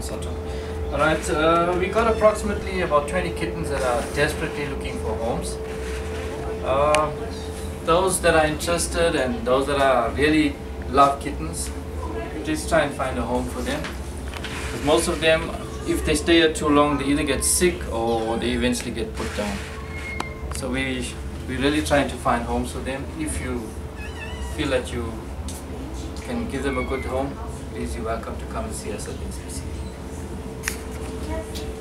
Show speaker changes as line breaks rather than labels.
Sutton. Alright, we got approximately about 20 kittens that are desperately looking for homes. Those that are interested and those that are really love kittens, just try and find a home for them. Because most of them, if they stay here too long, they either get sick or they eventually get put down. So we're really trying to find homes for them. If you feel that you can give them a good home, please, you're welcome to come and see us at the SPCA.